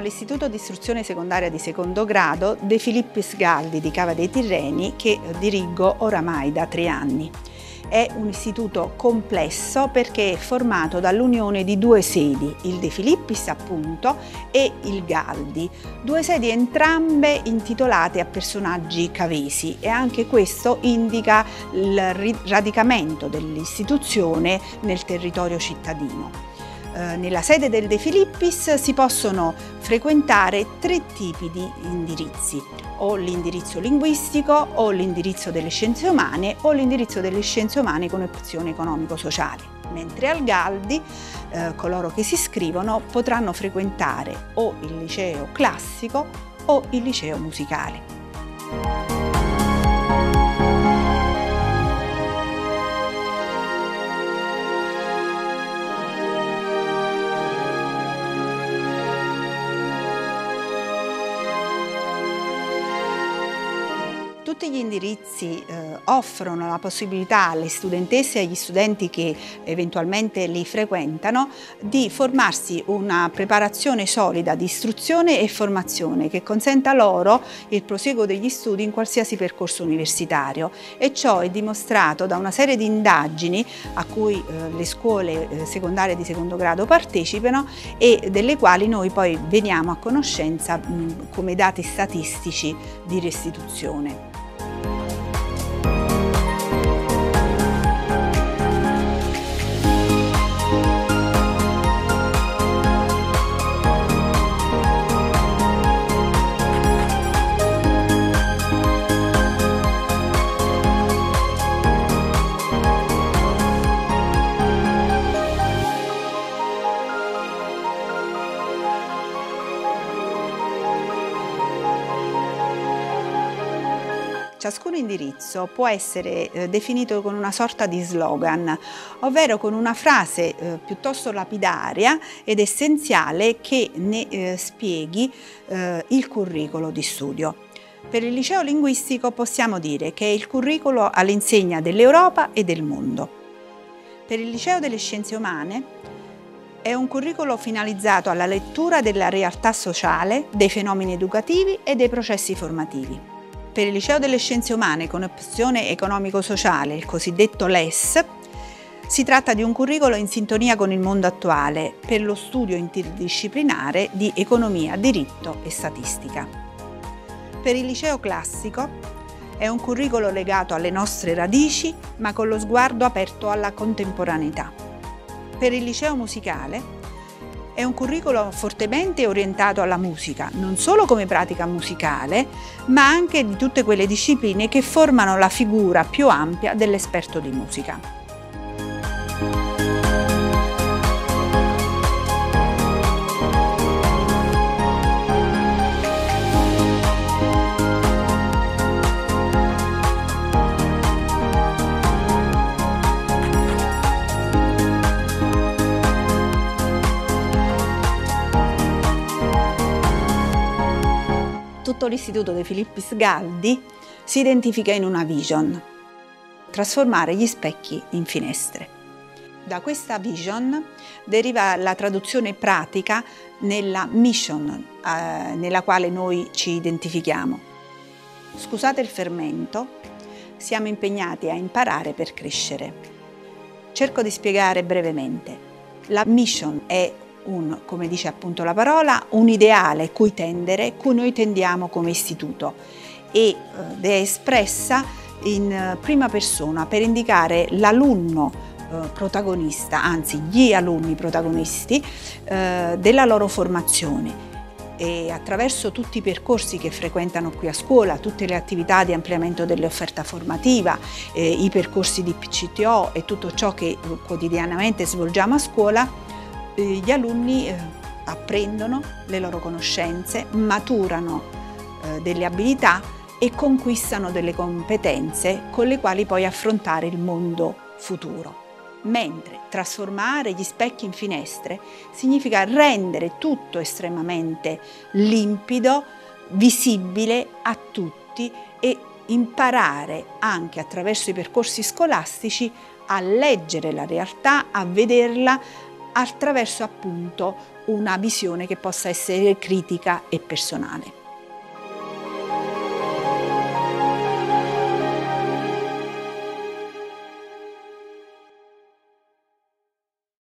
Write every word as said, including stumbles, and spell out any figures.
all'Istituto di Istruzione Secondaria di Secondo Grado De Filippis Galdi di Cava dei Tirreni, che dirigo oramai da tre anni. È un istituto complesso perché è formato dall'unione di due sedi, il De Filippis appunto e il Galdi, due sedi entrambe intitolate a personaggi cavesi, e anche questo indica il radicamento dell'istituzione nel territorio cittadino. Nella sede del De Filippis si possono frequentare tre tipi di indirizzi, o l'indirizzo linguistico, o l'indirizzo delle scienze umane, o l'indirizzo delle scienze umane con opzioni economico-sociali. Mentre al Galdi eh, coloro che si iscrivono potranno frequentare o il liceo classico o il liceo musicale. Tutti gli indirizzi eh, offrono la possibilità alle studentesse e agli studenti che eventualmente li frequentano di formarsi una preparazione solida di istruzione e formazione che consenta loro il prosieguo degli studi in qualsiasi percorso universitario, e ciò è dimostrato da una serie di indagini a cui eh, le scuole eh, secondarie di secondo grado partecipano e delle quali noi poi veniamo a conoscenza mh, come dati statistici di restituzione. Ciascun indirizzo può essere eh, definito con una sorta di slogan, ovvero con una frase eh, piuttosto lapidaria ed essenziale che ne eh, spieghi eh, il curriculum di studio. Per il liceo linguistico possiamo dire che è il curriculum all'insegna dell'Europa e del mondo. Per il liceo delle scienze umane è un curriculum finalizzato alla lettura della realtà sociale, dei fenomeni educativi e dei processi formativi. Per il liceo delle scienze umane con opzione economico-sociale, il cosiddetto L E S, si tratta di un curriculum in sintonia con il mondo attuale per lo studio interdisciplinare di economia, diritto e statistica. Per il liceo classico è un curriculum legato alle nostre radici, ma con lo sguardo aperto alla contemporaneità. Per il liceo musicale è un curriculum fortemente orientato alla musica, non solo come pratica musicale, ma anche di tutte quelle discipline che formano la figura più ampia dell'esperto di musica. Tutto l'istituto De Filippis Galdi si identifica in una vision: trasformare gli specchi in finestre. Da questa vision deriva la traduzione pratica nella mission eh, nella quale noi ci identifichiamo. Scusate il fermento, siamo impegnati a imparare per crescere. Cerco di spiegare brevemente. La mission è un, come dice appunto la parola, un ideale cui tendere, cui noi tendiamo come istituto, ed è espressa in prima persona per indicare l'alunno eh, protagonista, anzi gli alunni protagonisti eh, della loro formazione, e attraverso tutti i percorsi che frequentano qui a scuola, tutte le attività di ampliamento dell'offerta formativa, eh, i percorsi di P C T O e tutto ciò che quotidianamente svolgiamo a scuola, gli alunni eh, apprendono le loro conoscenze, maturano eh, delle abilità e conquistano delle competenze con le quali poi affrontare il mondo futuro. Mentre trasformare gli specchi in finestre significa rendere tutto estremamente limpido, visibile a tutti, e imparare anche attraverso i percorsi scolastici a leggere la realtà, a vederla, attraverso appunto una visione che possa essere critica e personale.